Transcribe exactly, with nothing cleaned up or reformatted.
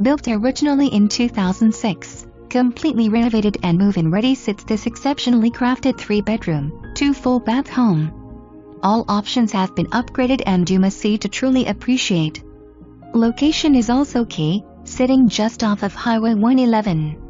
Built originally in two thousand six, completely renovated and move-in ready sits this exceptionally crafted three-bedroom, two-full-bath home. All options have been upgraded and you must see to truly appreciate. Location is also key, sitting just off of Highway one eleven.